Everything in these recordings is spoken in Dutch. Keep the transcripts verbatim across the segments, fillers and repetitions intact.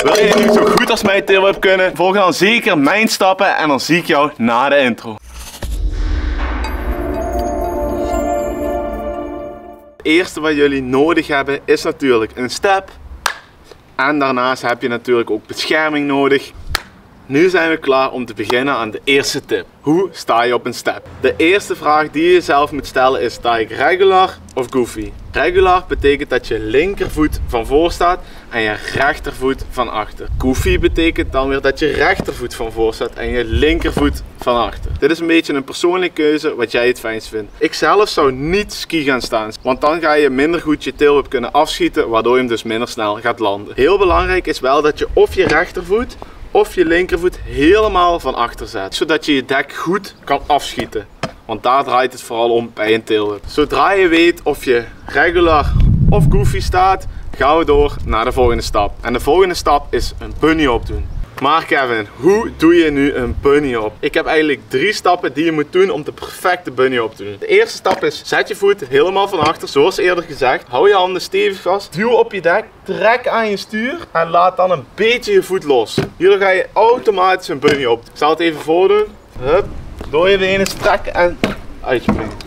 Wil je nu zo goed als mij tailwhip kunnen? Volg dan zeker mijn stappen en dan zie ik jou na de intro. Het eerste wat jullie nodig hebben is natuurlijk een step. En daarnaast heb je natuurlijk ook bescherming nodig. Nu zijn we klaar om te beginnen aan de eerste tip. Hoe sta je op een step? De eerste vraag die je jezelf moet stellen is: sta ik regular of goofy? Regular betekent dat je linkervoet van voor staat en je rechtervoet van achter. Goofy betekent dan weer dat je rechtervoet van voor staat en je linkervoet van achter. Dit is een beetje een persoonlijke keuze wat jij het fijnst vindt. Ik zelf zou niet ski gaan staan, want dan ga je minder goed je tailwhip kunnen afschieten, waardoor je hem dus minder snel gaat landen. Heel belangrijk is wel dat je of je rechtervoet of je linkervoet helemaal van achter zet, zodat je je dek goed kan afschieten. Want daar draait het vooral om bij een tailwhip. Zodra je weet of je regular of goofy staat, gaan we door naar de volgende stap. En de volgende stap is een bunny hop doen. Maar Kevin, hoe doe je nu een bunny hop? Ik heb eigenlijk drie stappen die je moet doen om de perfecte bunny hop te doen. De eerste stap is: zet je voet helemaal van achter, zoals eerder gezegd. Hou je handen stevig vast, duw op je dek, trek aan je stuur en laat dan een beetje je voet los. Hierdoor ga je automatisch een bunny hop doen. Ik zal het even voordoen. Hup, door je benen strekken en uitspringen.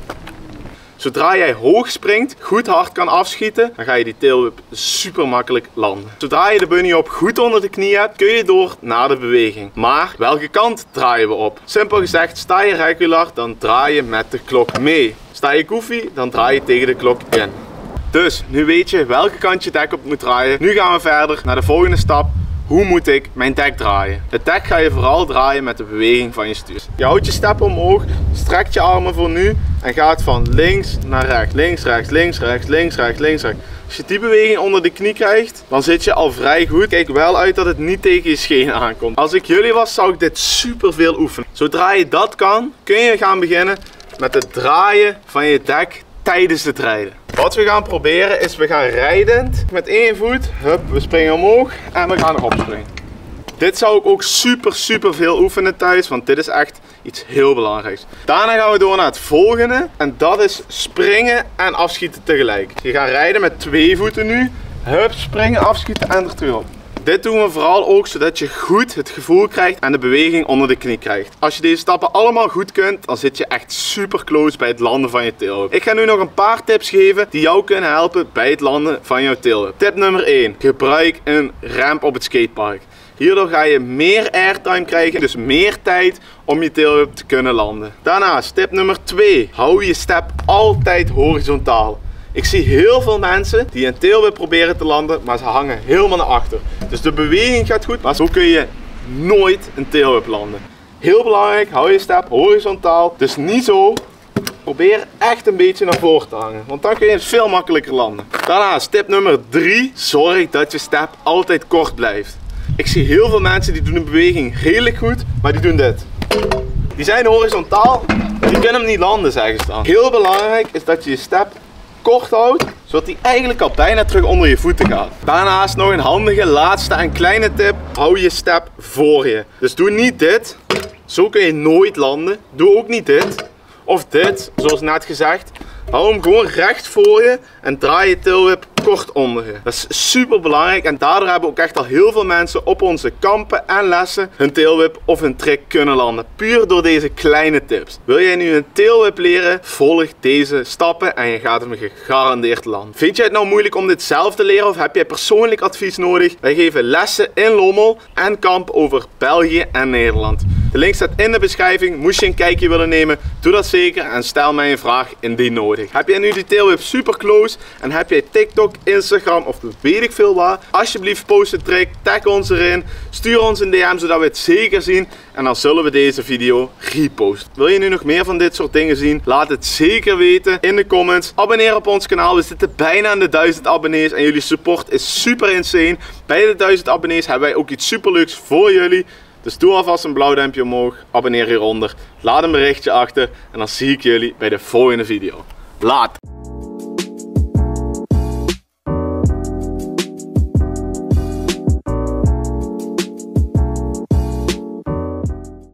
Zodra jij hoog springt, goed hard kan afschieten, dan ga je die tailwhip super makkelijk landen. Zodra je de bunny hop goed onder de knie hebt, kun je door naar de beweging. Maar welke kant draaien we op? Simpel gezegd, sta je regular, dan draai je met de klok mee. Sta je goofy, dan draai je tegen de klok in. Dus nu weet je welke kant je dek op moet draaien. Nu gaan we verder naar de volgende stap. Hoe moet ik mijn dek draaien? Het dek ga je vooral draaien met de beweging van je stuur. Je houdt je step omhoog, strekt je armen voor nu en gaat van links naar rechts. Links, rechts, links, rechts, links, rechts, links, rechts. Als je die beweging onder de knie krijgt, dan zit je al vrij goed. Kijk wel uit dat het niet tegen je schenen aankomt. Als ik jullie was, zou ik dit super veel oefenen. Zodra je dat kan, kun je gaan beginnen met het draaien van je dek tijdens het rijden. Wat we gaan proberen is, we gaan rijdend met één voet, hup, we springen omhoog en we gaan erop springen. Dit zou ik ook super super veel oefenen thuis, want dit is echt iets heel belangrijks. Daarna gaan we door naar het volgende en dat is springen en afschieten tegelijk. Je gaat rijden met twee voeten nu, hup, springen, afschieten en er terug op. Dit doen we vooral ook zodat je goed het gevoel krijgt en de beweging onder de knie krijgt. Als je deze stappen allemaal goed kunt, dan zit je echt super close bij het landen van je tailwhip. Ik ga nu nog een paar tips geven die jou kunnen helpen bij het landen van jouw tailwhip. Tip nummer één. Gebruik een ramp op het skatepark. Hierdoor ga je meer airtime krijgen, dus meer tijd om je tailwhip te kunnen landen. Daarnaast, tip nummer twee. Hou je step altijd horizontaal. Ik zie heel veel mensen die een tailwhip proberen te landen, maar ze hangen helemaal naar achter. Dus de beweging gaat goed, maar zo kun je nooit een tailwhip landen. Heel belangrijk, hou je step horizontaal. Dus niet zo. Probeer echt een beetje naar voren te hangen, want dan kun je het veel makkelijker landen. Daarnaast, tip nummer drie. Zorg dat je step altijd kort blijft. Ik zie heel veel mensen die doen een beweging redelijk goed, maar die doen dit. Die zijn horizontaal, die kunnen hem niet landen, zeggen ze dan. Heel belangrijk is dat je je step kort houdt, zodat hij eigenlijk al bijna terug onder je voeten gaat. Daarnaast nog een handige laatste en kleine tip. Hou je step voor je. Dus doe niet dit. Zo kun je nooit landen. Doe ook niet dit. Of dit, zoals net gezegd. Hou hem gewoon recht voor je en draai je tailwhip kort onder je. Dat is super belangrijk en daardoor hebben ook echt al heel veel mensen op onze kampen en lessen hun tailwhip of hun trick kunnen landen. Puur door deze kleine tips. Wil jij nu een tailwhip leren? Volg deze stappen en je gaat hem gegarandeerd landen. Vind jij het nou moeilijk om dit zelf te leren of heb jij persoonlijk advies nodig? Wij geven lessen in Lommel en kamp over België en Nederland. De link staat in de beschrijving. Moest je een kijkje willen nemen, doe dat zeker en stel mij een vraag indien nodig. Heb jij nu die tailwhip super close en heb jij TikTok, Instagram of weet ik veel waar? Alsjeblieft post een trick, tag ons erin, stuur ons een D M zodat we het zeker zien en dan zullen we deze video reposten. Wil je nu nog meer van dit soort dingen zien? Laat het zeker weten in de comments. Abonneer op ons kanaal, we zitten bijna aan de duizend abonnees en jullie support is super insane. Bij de duizend abonnees hebben wij ook iets super leuks voor jullie. Dus doe alvast een blauw duimpje omhoog, abonneer hieronder, laat een berichtje achter en dan zie ik jullie bij de volgende video. Laat!